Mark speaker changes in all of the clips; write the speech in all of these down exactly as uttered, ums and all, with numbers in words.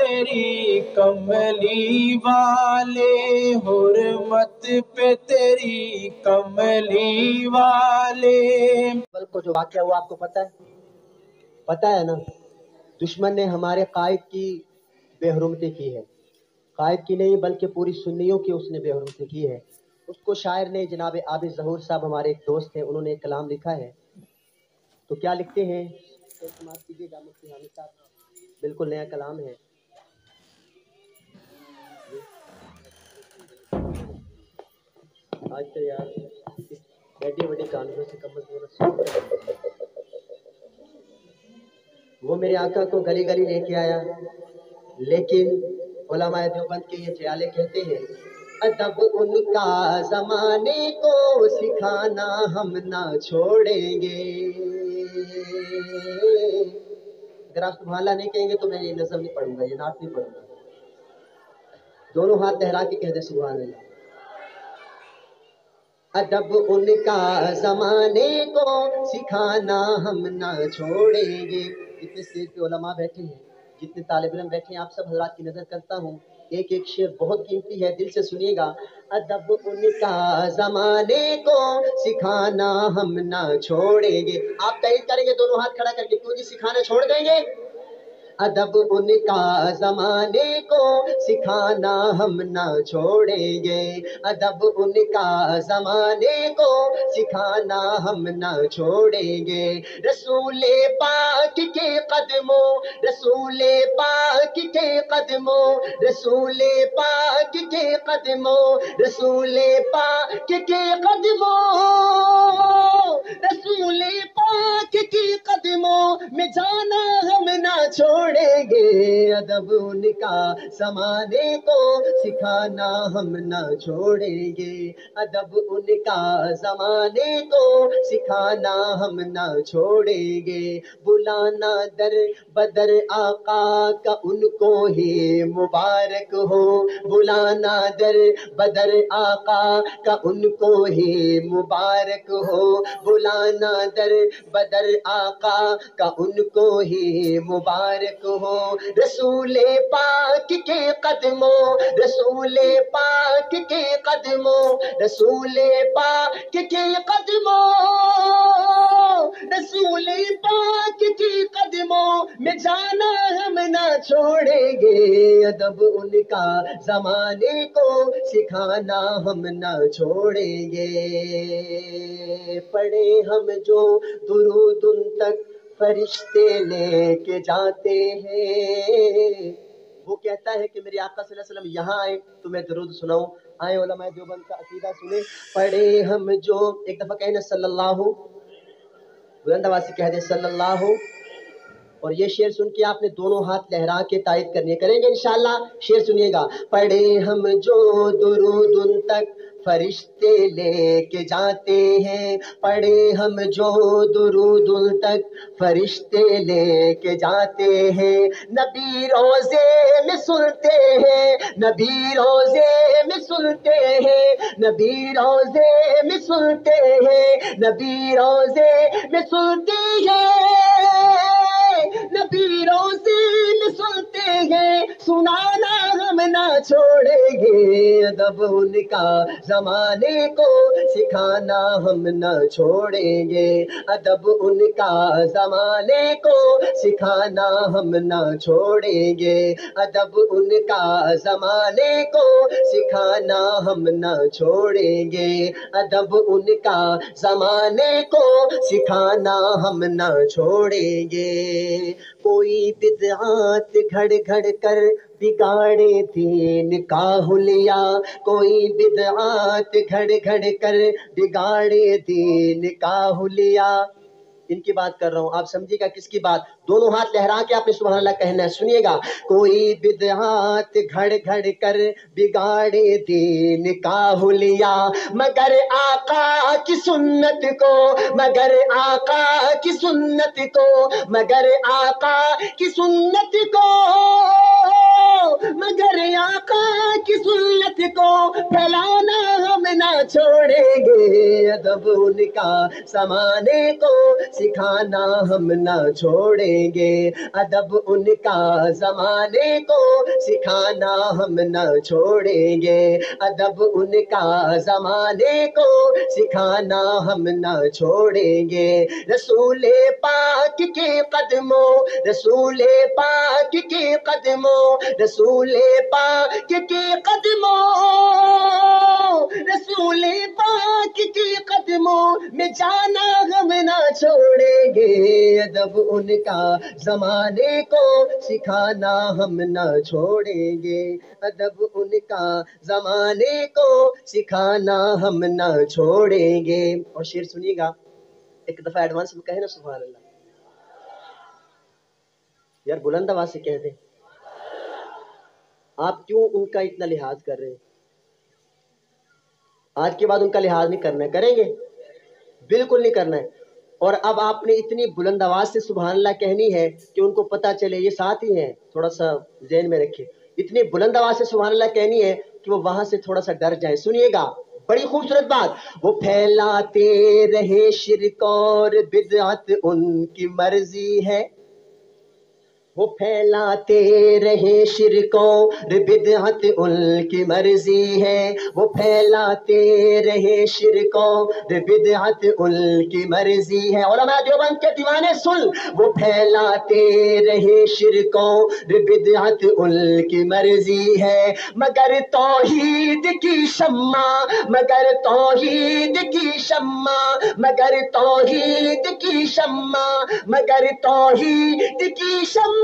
Speaker 1: تیری کملی والے، حرمت پہ تیری کملی والے۔
Speaker 2: بل کو جو واقعہ ہوا آپ کو پتہ ہے؟ پتہ ہے نا، دشمن نے ہمارے قائد کی بے حرمتی کی ہے، قائد کی نہیں بلکہ پوری سنیوں کی اس نے بے حرمتی کی ہے۔ اس کو شاعر نے جناب عابد ظہور صاحب ہمارے ایک دوست ہیں، انہوں نے ایک کلام لکھا ہے، تو کیا لکھتے ہیں؟ سماعت کیجیے گا مفتی حامد صاحب، بالکل نیا کلام ہے۔ آج تو یار بیٹھی بڑی کانوں سے کم از کم وہ میرے آقا کو گلی گلی لے کے آیا، لیکن علماء دیوبند کے یہ خیالے کہتے ہیں ادب ان کا زمانے کو سکھانا ہم نہ چھوڑیں گے۔ اگر آپ سبحان اللہ نہیں کہیں گے تو میں یہ نظم نہیں پڑھوں گا، یہ نعت نہیں پڑھوں گا۔ دونوں ہاتھ لہرا کے کہہ دیں سبحان اللہ۔ ادب ان کا زمانے کو سکھانا ہم نہ چھوڑیں گے۔ جتنے اسٹیج پہ علماء بیٹھے ہیں، جتنے طالب علم بیٹھے ہیں، آپ سب حضرات کی نظر کرتا ہوں، ایک ایک شعر بہت قیمتی ہے، دل سے سنیے گا۔ ادب ان کا زمانے کو سکھانا ہم نہ چھوڑیں گے۔ آپ تائید کریں گے دونوں ہاتھ کھڑا کر کے، کیوں جی سکھانا چھوڑ دیں گے؟ ادب ان کا زمانے کو سکھانا ہم نہ چھوڑیں گے، ادب ان کا زمانے کو سکھانا ہم نہ چھوڑیں گے۔ رسول پاک کے قدموں، رسول پاک کے قدموں، رسول پاک کے قدموں، رسول پاک کے قدموں، رسول پاک کے قدموں میں جانا ہم نہ چھوڑیں گے۔ ادب ان کا زمانے کو سکھانا ہم نہ چھوڑیں گے، ادب ان کا زمانے کو سکھانا ہم نہ چھوڑیں گے۔ بلانا در بدر آقا کا ان کو ہی مبارک ہو، بلانا در بدر آقا کا ان کو ہی مبارک ہو، بلانا در بدر آقا کا ان کو ہی مبارک ہو۔ رسول پاک کے قدموں، رسول پاک کے قدموں، رسول پاک کے قدموں، رسول پاک کے قدموں میں جانا ہم نہ چھوڑیں گے۔ ادب ان کا زمانے کو سکھانا ہم نہ چھوڑیں گے۔ پڑھے ہم جو درود ان تک فرشتے لے کے جاتے ہیں۔ وہ کہتا ہے کہ میرے آقا صلی اللہ علیہ وسلم یہاں آئے تو میں درود سناؤں۔ آئے علماء دیوبند کا عقیدہ سنیں۔ پڑھے ہم جو، ایک دفعہ کہنا صلی اللہ، بلند آواز سے کہہ دیں صلی اللہ۔ اور یہ شعر سن کے آپ نے دونوں ہاتھ لہرا کے تائید کرنے کریں گے انشاءاللہ۔ شعر سنیے گا۔ پڑھے ہم جو درود ان تک فرشتے لے کے جاتے ہیں، پڑھے ہم جو درود ان تک فرشتے لے کے جاتے ہیں۔ نبی روزے میں سنتے ہیں، نبی روزے میں سنتے ہیں، نبی روزے میں سنتے ہیں، نبی روزے میں سنتے ہیں، نبی روزے میں سنتے ہیں، سنانا ہم نہ چھوڑیں گے۔ ادب ان کا زمانے کو سکھانا ہم نہ چھوڑیں گے، ادب ان کا زمانے کو سکھانا ہم نہ چھوڑیں گے، ادب ان کا زمانے کو سکھانا ہم نہ چھوڑیں گے، ادب ان کا زمانے کو سکھانا ہم نہ چھوڑیں گے۔ کوئی بدعات گھڑ گھڑ کر بگاڑے دین کا حلیہ، کوئی بدعات گھڑ گھڑ کر بگاڑے دین کا حلیہ۔ ان کی بات کر رہا ہوں، آپ سمجھے گا کس کی بات؟ دونوں ہاتھ لہرا کے آپ نے سبحان اللہ کہنا ہے، سنیے گا۔ کوئی بدعات گھڑ گھڑ کر بگاڑے دین کا حلیہ، مگر آقا کی سنت کو، مگر آقا کی سنت کو، مگر آقا کی سنت کو، مگر آقا کی سنت کو پھیلانا ہم ना छोड़ेंगे, अदब उनका ज़माने को सिखाना हम ना छोड़ेंगे, अदब उनका ज़माने को सिखाना हम ना छोड़ेंगे, अदब उनका ज़माने को सिखाना हम ना छोड़ेंगे। रसूल पाक के कदमों, रसूल पाक के कदमों, रसूल पाक के कदमों, रसूल पाक के कदमों में जाना हम ना छोड़ेंगे, अदब उनका ज़माने को सिखाना हम ना छोड़ेंगे, अदब उनका ज़माने को सिखाना हम ना छोड़ेंगे। और शेर सुनिएगा, एक दफ़ा एडवांस में कहे ना सुभान अल्लाह, यार बुलंद आवाज से कह दे। आप क्यों उनका इतना लिहाज कर रहे हैं? आज के बाद उनका लिहाज नहीं करना है, करेंगे? बिल्कुल नहीं करना है। और अब आपने इतनी बुलंद आवाज से सुभान अल्लाह कहनी है कि उनको पता चले ये साथ ही हैं, थोड़ा सा ज़हन में रखिए। इतनी बुलंद आवाज से सुभान अल्लाह कहनी है कि वो वहां से थोड़ा सा डर जाए। सुनिएगा, बड़ी खूबसूरत बात। वो फैलाते रहे शिर्क और बिदअत उनकी मर्जी है, वो फैलाते रहे शिर्क और बिदअत उनकी मर्जी है, वो फैलाते रहे शिर्क और बिदअत उनकी मर्जी है। उलमा देवबंद के दीवाने सुन, वो फैलाते रहे शिर्क और बिदअत उनकी मर्जी है, मगर तौहीद की शम्मा, मगर तौहीद की शम्मा, मगर तौहीद की शम्मा, मगर तौहीद की शम्मा,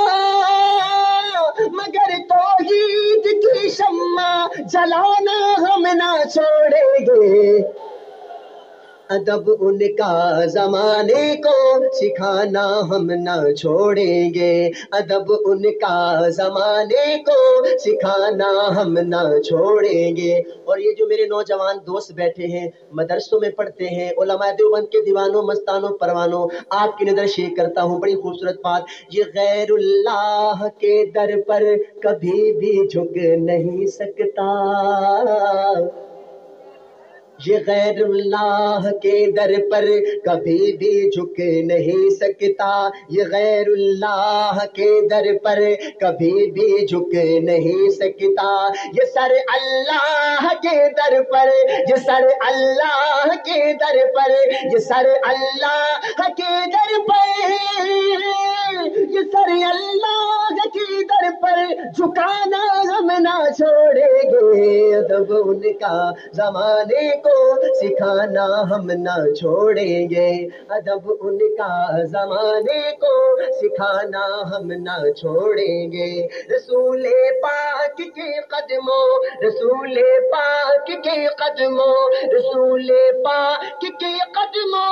Speaker 2: मगर तौहीद की शम्मा जलाना हम ना छोड़ेंगे, अदब उनका ज़माने को सिखाना हम ना छोड़ेंगे, अदब उनका ज़माने को सिखाना हम ना छोड़ेंगे। और ये जो मेरे नौजवान दोस्त बैठे हैं, मदरसों में पढ़ते हैं, उलमा देवबंद के दीवानों मस्तानों परवानों, आपकी नज़र शेयर करता हूँ, बड़ी खूबसूरत बात। ये गैरुल्लाह के दर पर कभी भी झुक नहीं सकता, ये गैरुल्लाह के दर पर कभी भी झुक नहीं सकता, ये गैरुल्लाह के दर पर कभी भी झुक नहीं सकता, ये सर अल्लाह के दर पर, ये सर अल्लाह के दर पर, ये सर अल्लाह के दर पर, ये सर अल्लाह के दर पर झुकाना हम ना छोड़ेंगे, अदब उनका ज़माने को सिखाना हम ना छोड़ेंगे, अदब उनका ज़माने को सिखाना हम ना छोड़ेंगे। रसूल पाक के कदमों, रसूल पाक के कदमों, रसूल पाक के कदमों,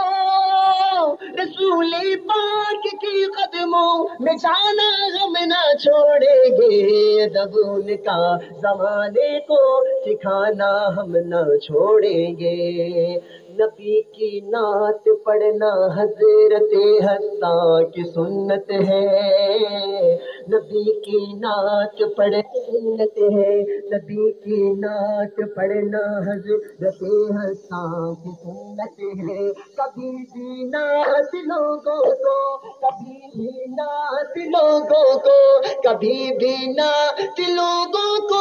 Speaker 2: रसूल पाक के कदमों में जाना हम ना छोड़ेंगे, अदब उनका ज़माने को सिखाना हम ना छोड़ेंगे। नबी की नात पढ़ना हज़रत हसन की सुन्नत है, नबी की नात पढ़ना सुन्नत है, नबी की नात पढ़ना हज़रत हसन की सुन्नत है। कभी भी नात लोगों को, कभी भी नात लोगों को, कभी भी नात लोगों को,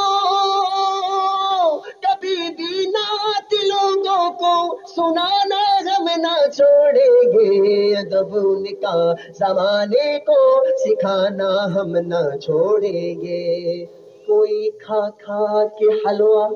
Speaker 2: कभी भी नात लोगों को सुनाना हम ना छोड़ेंगे, अदब उनका ज़माने को सिखाना हम ना छोड़ेंगे। कोई खा खा के हलवा,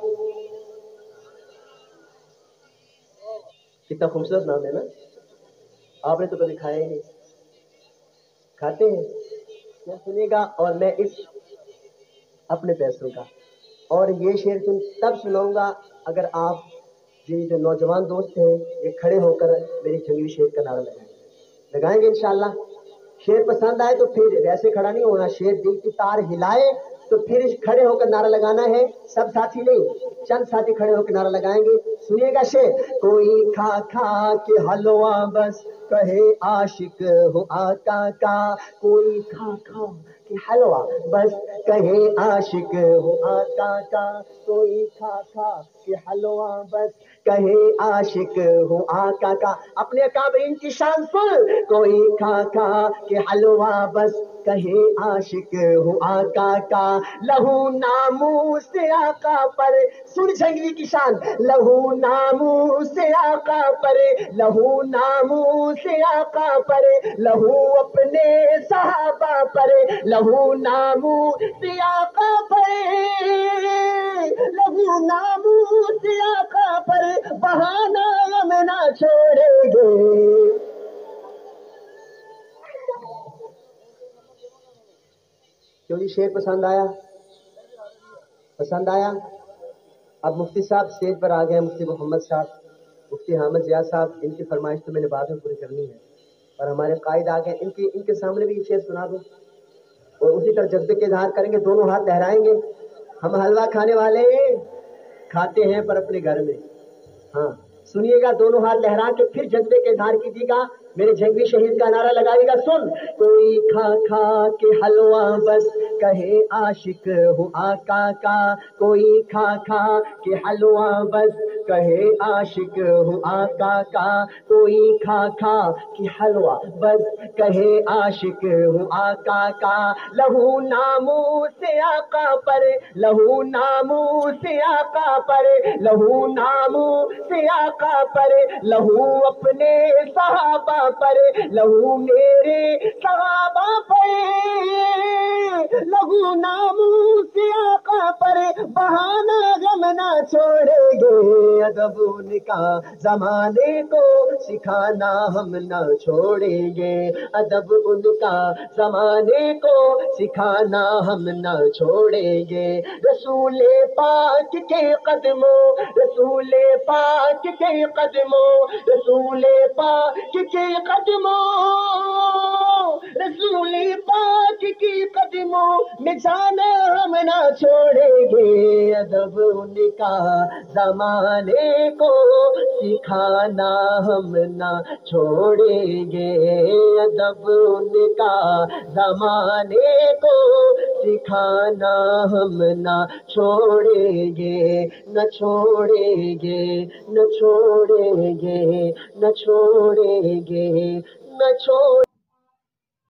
Speaker 2: कितना खूबसूरत नाम है ना, आपने तो कभी खाया ही नहीं, खाते हैं क्या? सुनिएगा, और मैं इस अपने पैसों का, और ये शेर सुन तब सुनाऊंगा अगर आप ये जो नौजवान दोस्त हैं ये खड़े होकर मेरी जंगली शेर का नारा लगाएंगे, लगाएंगे इंशाल्लाह। शेर पसंद आए तो फिर वैसे खड़ा नहीं होना, शेर दिल की तार हिलाए तो फिर खड़े होकर नारा लगाना है। सब साथी नहीं, चंद साथी खड़े होकर नारा लगाएंगे। सुनिएगा शेर। कोई खा खा के हलवा बस कहे आशिक हो आका का, कोई खा खा के हलवा बस कहे आशिक हो आका का, कोई खा खा के हलवा बस कहे आशिक हो आका का। अपने काबरीन की शान सुन, कोई खा खा के हलवा बस कहे आशिक हो आका का, लहू नामू से आका पर, सुन झंगली की शान, लहू नामू से आका पर, लहू नामू से आका पर, लहू अपने सहाबा पर, लहू नामू से आका पर, लहू नामू से आका पर, बहाना हम ना छोड़ेंगे। क्यों जी शेर पसंद आया? पसंद आया? अब मुफ्ती साहब स्टेज पर आ गए, मुफ्ती मोहम्मद साहब, मुफ्ती हामिद जिया साहब, इनकी फरमाइश तो मैंने बाद में पूरी करनी है, और हमारे कायद आ गए, इनकी इनके सामने भी शेर सुना दो और उसी तरह जज्बे के इजहार करेंगे, दोनों हाथ लहराएंगे। हम हलवा खाने वाले खाते हैं पर अपने घर में। हाँ सुनिएगा, दोनों हाथ लहरा के फिर जज्बे के इजहार कीजिएगा, मेरे जंगवी शहीद का नारा लगाइएगा। सुन, कोई खा खा के हलवा बस कहे आशिक हो आका का, कोई खा खा के हलवा बस कहे आशिक हो आका का, कोई खा खा के हलवा बस कहे आशिक हो आका का, लहू नामू से आका पर, लहू नामू से आका पर, लहू नामू से आका पर, लहू अपने सहाबा पर, लहू मेरे सहाबा पर, लहू नामू से आका पर, बहाना हम ना छोड़ेंगे। अदब उनका जमाने को सिखाना हम ना छोड़ेंगे, अदब उनका जमाने को सिखाना हम ना छोड़ेंगे। रसूले पाक के कदमों, रसूले पाक के कदमों, रसूले पाक के कदमों, रसूले पाक के कदमों में जाना हम ना छोड़ेंगे। अदब उनका जमाने को सिखाना हम ना छोड़ेंगे, अदब उनका जमाने को सिखाना हम ना छोड़ेंगे, न छोड़ेंगे, न छोड़ेंगे, न छोड़ेंगे, न छोड़